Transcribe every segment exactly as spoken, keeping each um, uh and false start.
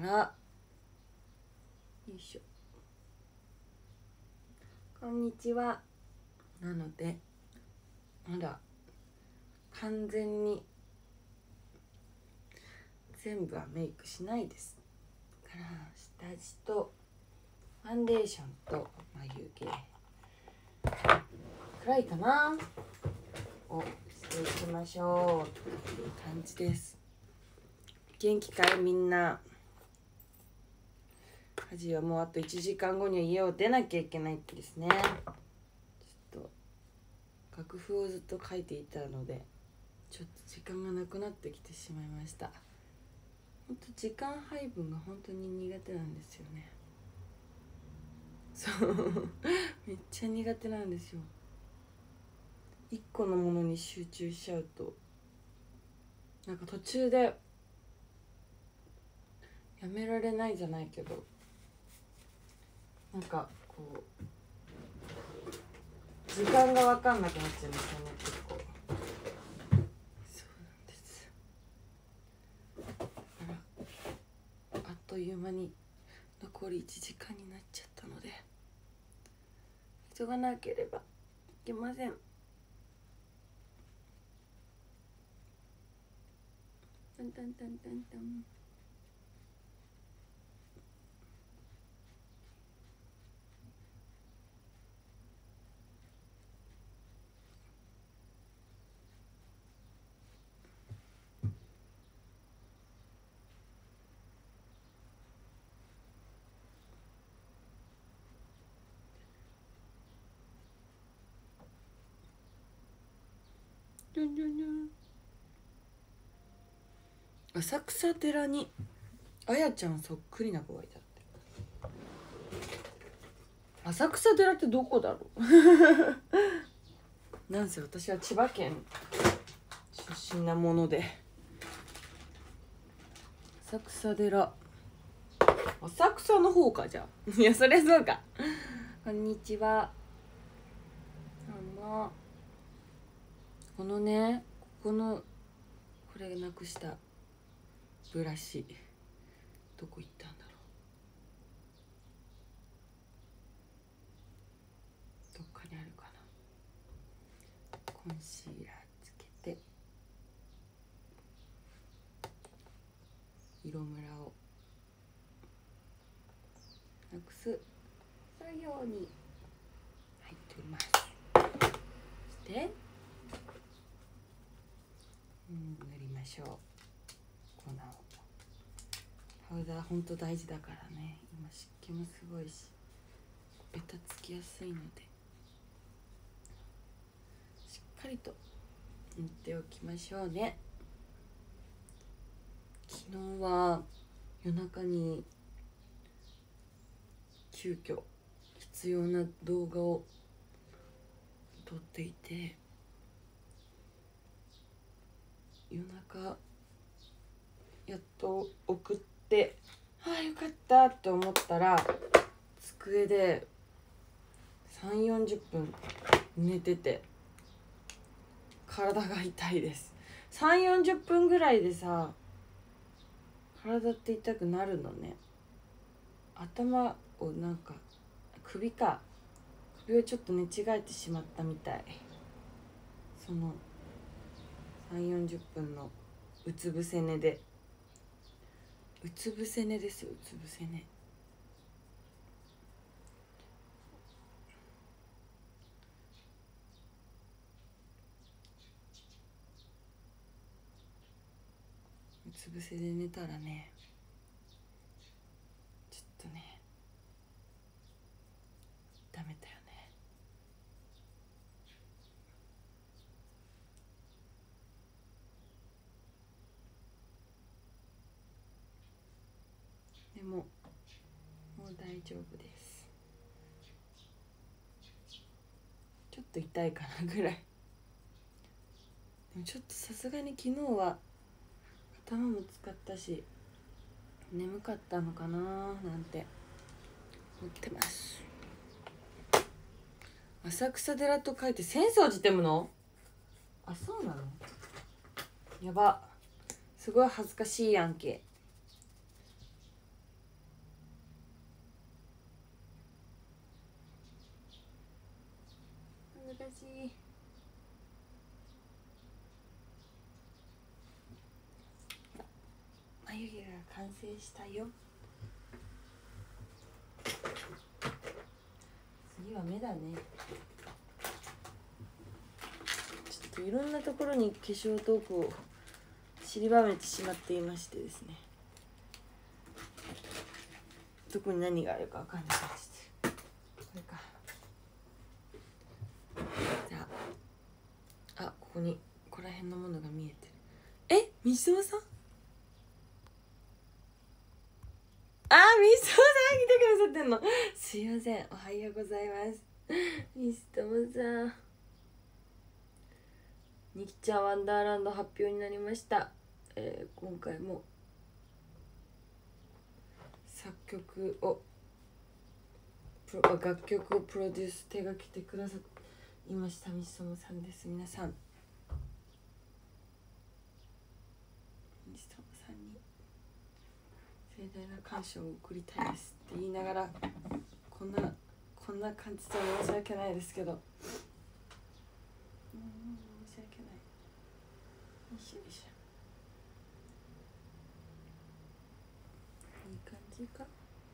からよいしょ、こんにちは。なのでまだ完全に全部はメイクしないです。だから下地とファンデーションと眉毛暗いかなをしていきましょうっていう感じです。元気かいみんな。家事はもうあといちじかんごには家を出なきゃいけないってですね。ちょっと楽譜をずっと書いていたのでちょっと時間がなくなってきてしまいました。ほんと時間配分が本当に苦手なんですよね。そうめっちゃ苦手なんですよ。一個のものに集中しちゃうとなんか途中でやめられないじゃないけど、なんかこう時間が分かんなくなっちゃうんですよね、結構。そうなんです。あら、あっという間に残りいちじかんになっちゃったので急がなければいけません。タンタンタンタンタン。じゃんじゃんじゃん。浅草寺にあやちゃんそっくりな子がいたって。浅草寺ってどこだろうなんせ私は千葉県出身なもので。浅草寺、浅草の方か。じゃあいやそりゃそうかこんにちは。あのこのね、ここのこれなくしたブラシどこ行ったんだろう。どっかにあるかな。コンシーラーつけて色ムラをなくす作業に入っております。そして、うん、塗りましょう。粉を。パウダーほんと大事だからね。今湿気もすごいしベタつきやすいのでしっかりと塗っておきましょうね。昨日は夜中に急遽必要な動画を撮っていて、夜中やっと送ってああよかったって思ったら机でさんじゅうよんじゅっぷん寝てて体が痛いです。さんじゅうよんじゅっぷんぐらいでさ体って痛くなるのね。頭をなんか首か首をちょっと寝違えてしまったみたい。そのさんじゅうよんじゅっぷんのうつ伏せ寝で、うつ伏せ寝ですよ、うつ伏せ寝。うつ伏せで寝たらね、ちょっとねダメだよね。でももう大丈夫です。ちょっと痛いかなぐらい。でもちょっとさすがに昨日は頭も使ったし眠かったのかななんて思ってます。浅草寺と書いて浅草寺って読むの？あ、そうなの？やば、すごい恥ずかしいやんけ。 眉毛が完成したよ。次は目だね。ちょっといろんなところに化粧トークを散りばめてしまっていましてですね、どこに何があるかわかんないです。これか。じゃあ、あ、ここにここら辺のものが見えてる。え、みそさん、あ、みそさん来てくださってんの。すいません、おはようございます。みすともさん、にきちゃんワンダーランド発表になりました。えー、今回も作曲をプロ楽曲をプロデュース手掛けてくださいましたみそもさんです。皆さん、みそもさんに盛大な感謝を送りたいですって言いながら、こんなこんな感じで申し訳ないですけど、うん、申し訳ない。よいしょよいしょ、いい感じか。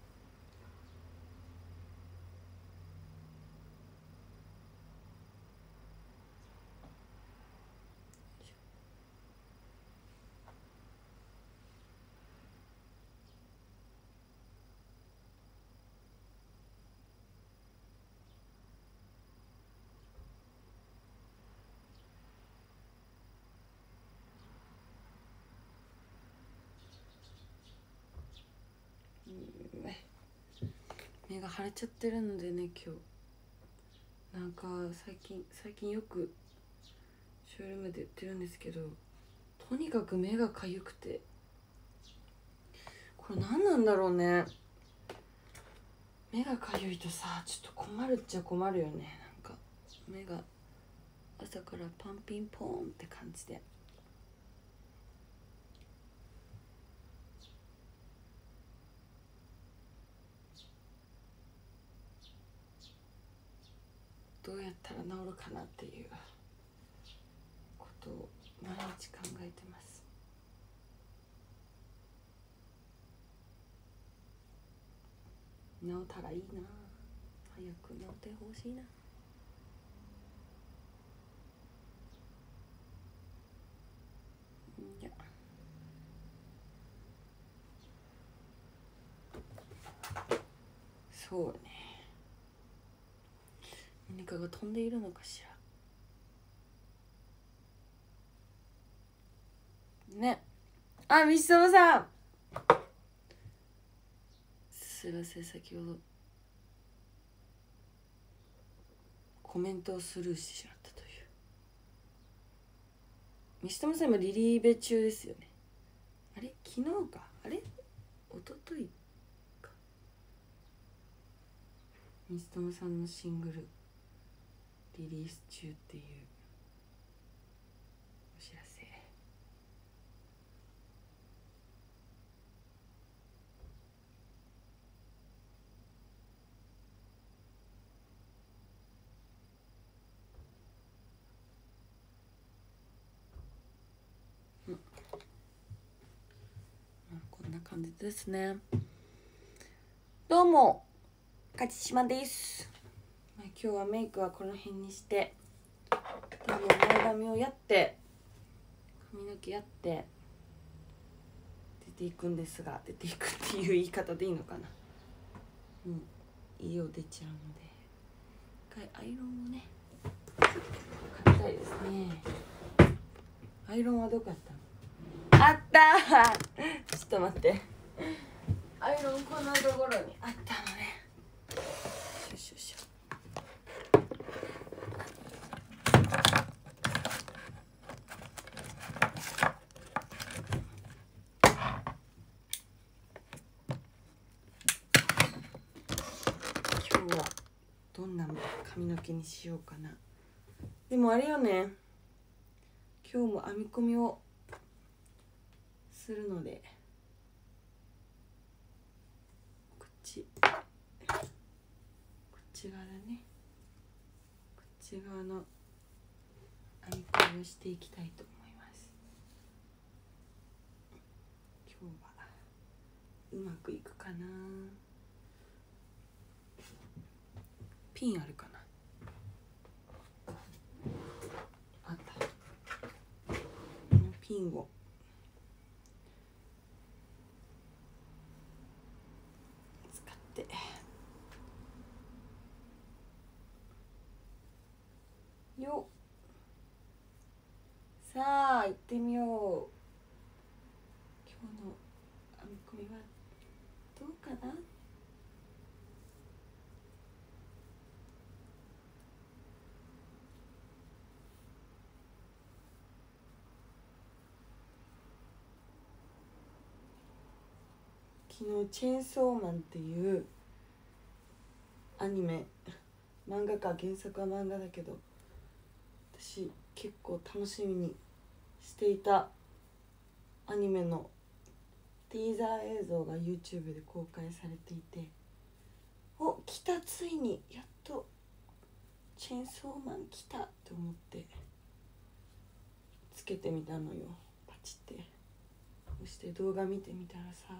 目が腫れちゃってるのでね、今日なんか最近最近よくショールームで言ってるんですけど、とにかく目がかゆくて、これ何なんだろうね。目がかゆいとさ、ちょっと困るっちゃ困るよね。なんか目が朝からパンピンポーンって感じで、どうやったら治るかなっていうことを毎日考えてます。治ったらいいな、早く治ってほしいな。いや、そうね、何かが飛んでいるのかしらね。あ、みそもさん、すいません、先ほどコメントをスルーしてしまったという。みそもさん今リリーベ中ですよね。あれ、昨日か、あれ、一昨日か。みそもさんのシングルリリース中っていうお知らせ。うん、まあ、こんな感じですね。どうも勝島です。まあ、今日はメイクはこの辺にして、でも前髪をやって髪の毛やって出ていくんですが、出ていくっていう言い方でいいのかな。うん、家を出ちゃうので、一回アイロンをねかけたいですね。アイロンはどこやったの？あったーちょっと待って、アイロンこんなところにあったのね。よしよしよ。今日はどんな髪の毛にしようかな。でもあれよね、今日も編み込みをするので、こっちこっち側だね、こっち側の編み込みをしていきたいと思います。今今日はうまくいくかな。ピンあるかな。あった。このピンを使ってよっ。さあ行ってみよう。今日の編み込みはどうかな。昨日チェーンソーマンっていうアニメ、漫画か、原作は漫画だけど私結構楽しみにしていたアニメのティーザー映像が YouTube で公開されていて、お、来た、ついにやっとチェーンソーマン来たって思ってつけてみたのよ。パチってそして動画見てみたらさ、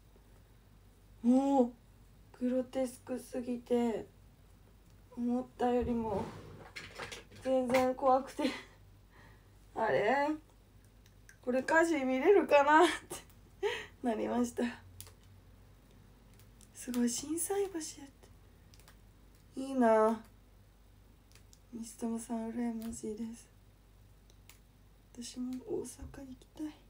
もうグロテスクすぎて思ったよりも全然怖くてあれこれ歌詞見れるかなってなりました。すごい心斎橋やっていいな。西友さん羨ましいです。私も大阪行きたい。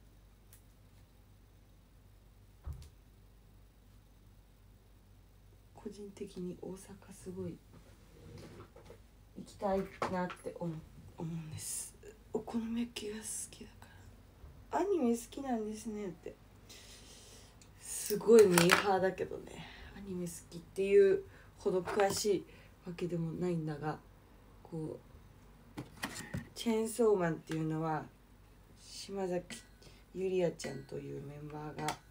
個人的に大阪すごい行きたいなって思う、思うんです。お好み焼きが好きだからアニメ好きなんですねって、すごいミーハーだけどね、アニメ好きっていうほど詳しいわけでもないんだが、こうチェーンソーマンっていうのは島崎ゆりあちゃんというメンバーが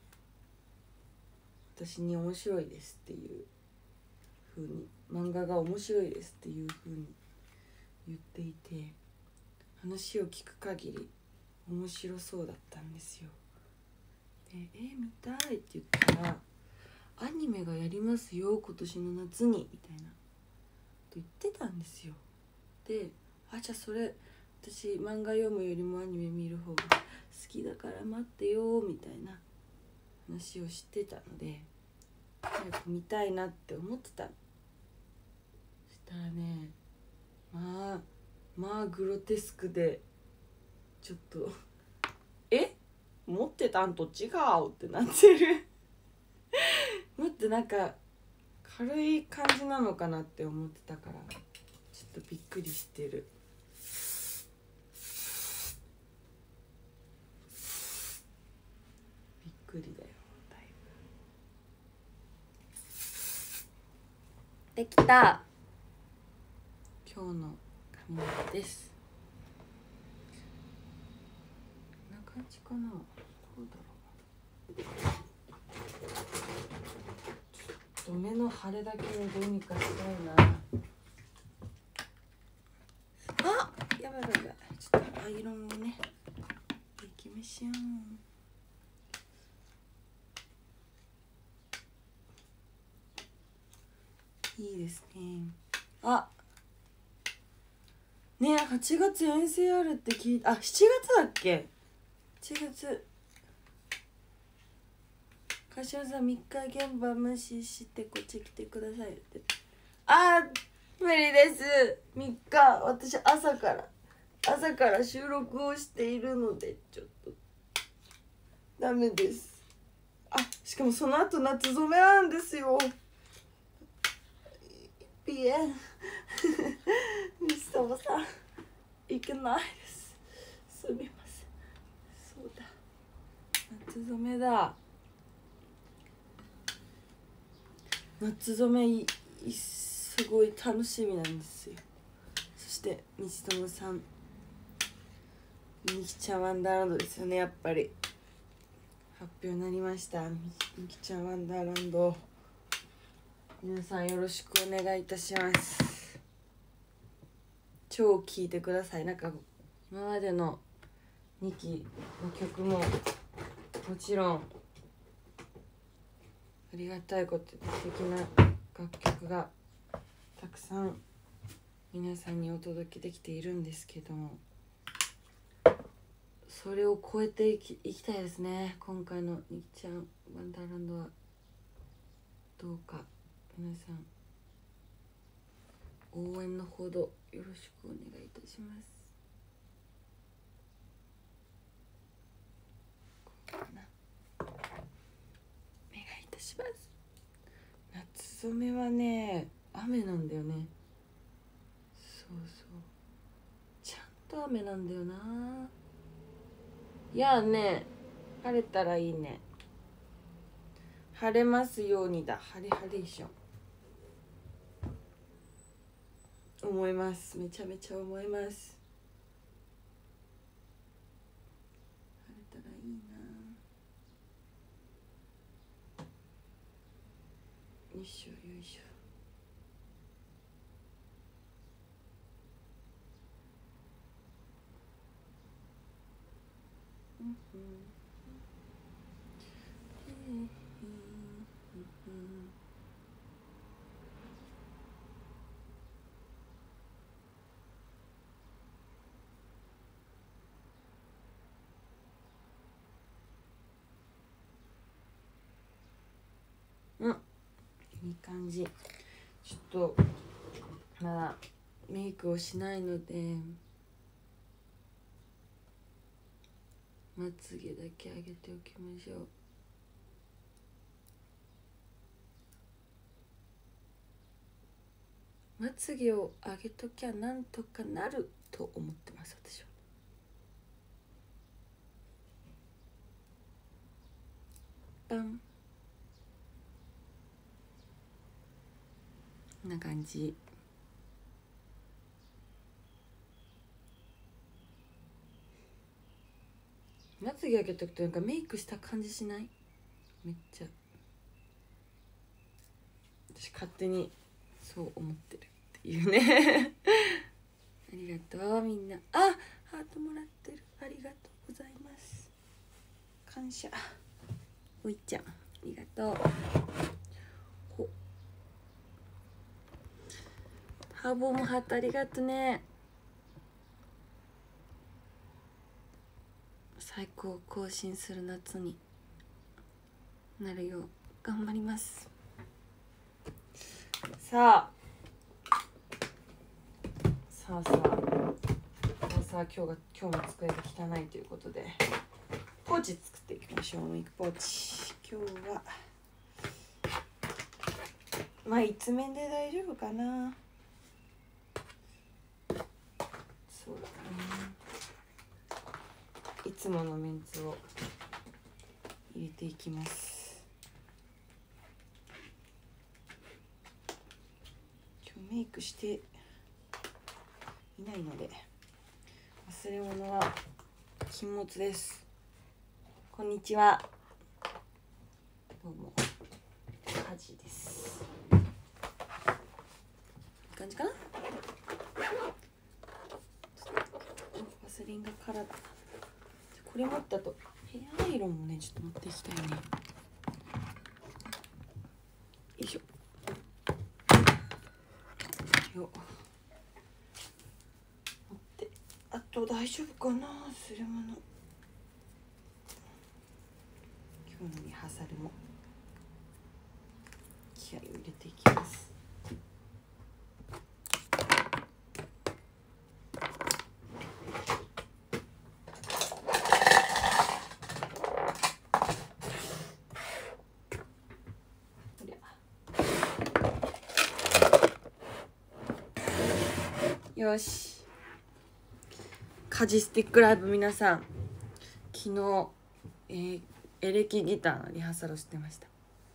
私に面白いですっていう風に、漫画が面白いですっていう風に言っていて、話を聞く限り面白そうだったんですよ。で、え見たいって言ったら、アニメがやりますよ今年の夏にみたいなと言ってたんですよ。で、あ、じゃあそれ私漫画読むよりもアニメ見る方が好きだから待ってよみたいな話をしてたので、早く見たいなって思ってた。そしたらね、まあまあグロテスクでちょっとえ持ってたんと違うってなってるもっとなんか軽い感じなのかなって思ってたからちょっとびっくりしてる。びっくりだよ。だいぶできた。今日の髪の毛です。こんな感じかな。どうだろう。ちょっと目の腫れだけをどうにかしたいな。あ、やばいやばいやばい。ちょっとアイロンをね、いきましょう。いいですね。あ、ねえ、はちがつ遠征あるって聞いた。あ、しちがつだっけ。はちがつ。柏さんみっか現場無視してこっち来てくださいって。あー、無理です。みっか私朝から朝から収録をしているのでちょっとダメです。あ、しかもその後夏染めなんですよ。ピエンミスターさんいけないです。すみません。そうだ、夏染めだ。夏染めすごい楽しみなんですよ。そして道友さん、みきちゃんワンダーランドですよね。やっぱり発表になりました。みきちゃんワンダーランド、皆さんよろしくお願いいたします。超聴いてください。なんか今までのにきの曲ももちろんありがたいこと素敵な楽曲がたくさん皆さんにお届けできているんですけども、それを超えていき、いきたいですね。今回のにきちゃんワンダーランドはどうか皆さん応援のほどよろしくお願いいたします。こうかな、お願いいたします。夏染めはね雨なんだよね。そうそうちゃんと雨なんだよな。いやね晴れたらいいね。晴れますようにだ。ハレハレーション思います。めちゃめちゃ思います。晴れたらいいな。よいしょよいしょ。うんうんうん、いい感じ。ちょっとまだメイクをしないのでまつげだけ上げておきましょう。まつげを上げときゃなんとかなると思ってます私は。バンこんな感じ。まつげ上げとくとなんかメイクした感じしない？めっちゃ私勝手にそう思ってるっていうねありがとうみんな。あ、ハートもらってる。ありがとうございます。感謝。おいちゃんありがとう。ほハーボーもハートありがとうね。最高更新する夏になるよう頑張ります。さあさあさあさあさあ今日が今日も机が汚いということでポーチ作っていきましょう。メイクポーチ今日はまあ一面で大丈夫かな。そうだね。いつものメンツを入れていきます。今日メイクしていないので忘れ物は禁物です。こんにちは。どうもカジです。いい感じかな。ワセリンが空だ。これ持ったとヘアアイロンもねちょっと持っていきたいね。よいしょよ持ってあと大丈夫かな。するもの今日のリハーサルも気合を入れていきます。よしカジスティックライブ皆さん昨日、えー、エレキギターのリハーサルをしてました。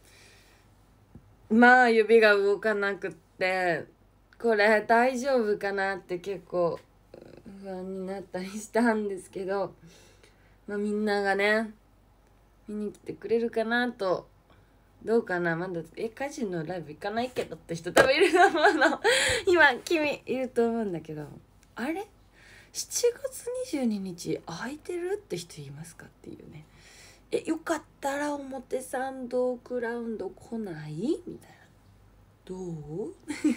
まあ指が動かなくってこれ大丈夫かなって結構不安になったりしたんですけど、まあ、みんながね見に来てくれるかなと。どうかな。まだえカジのライブ行かないけどって人多分いると思うの今君いると思うんだけど、あれしちがつにじゅうににち空いてるって人いますかっていうね。 えよかったら表参道グラウンド来ないみたいな、どう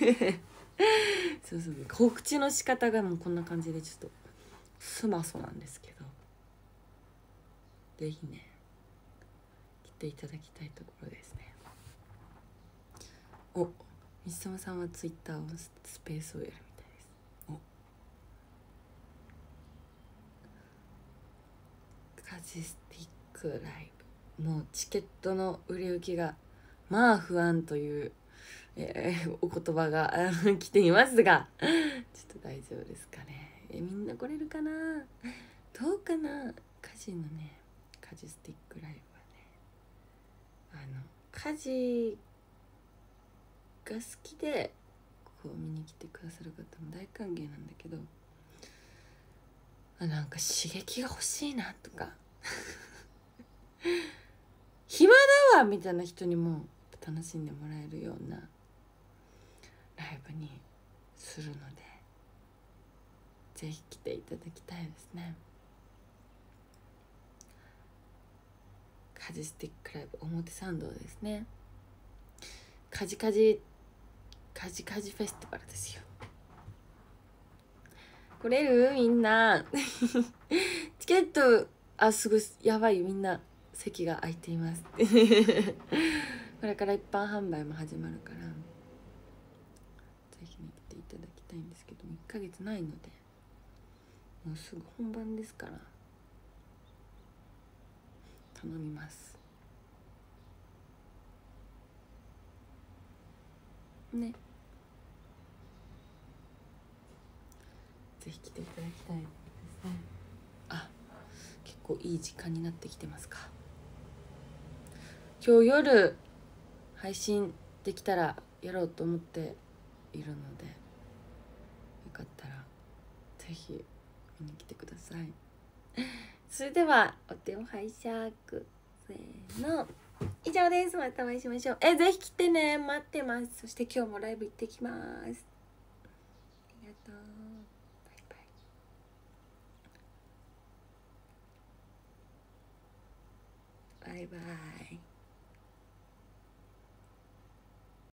そうそう、告知の仕方がもうこんな感じでちょっとスマソなんですけど、ぜひね来ていただきたいところですね。お、みつともさんはツイッターをスペースをやるみたいです。お、カジスティックライブ、もうチケットの売れ行きがまあ不安という、えー、お言葉が来ていますが、ちょっと大丈夫ですかね。えみんな来れるかな、どうかな。カジのねカジスティックライブはね、あのカジが好きでこう見に来てくださる方も大歓迎なんだけど、あ、なんか刺激が欲しいなとか暇だわみたいな人にも楽しんでもらえるようなライブにするので、ぜひ来ていただきたいですね。カジスティックライブ表参道ですね。カジカジカジカジフェスティバルですよ。来れるみんなチケット、あ、すごいやばい、みんな席が空いていますこれから一般販売も始まるから、ぜひね来ていただきたいんですけど、いっかげつないのでもうすぐ本番ですから頼みますね。ぜひ来ていただきたいですね。あ、結構いい時間になってきてますか。今日夜配信できたらやろうと思っているので、よかったらぜひ見に来てください。それではお手を拝借、せーの、以上です。またお会いしましょう。えぜひ来てね、待ってます。そして今日もライブ行ってきます。ありがとう。バイバイ。バイバイ。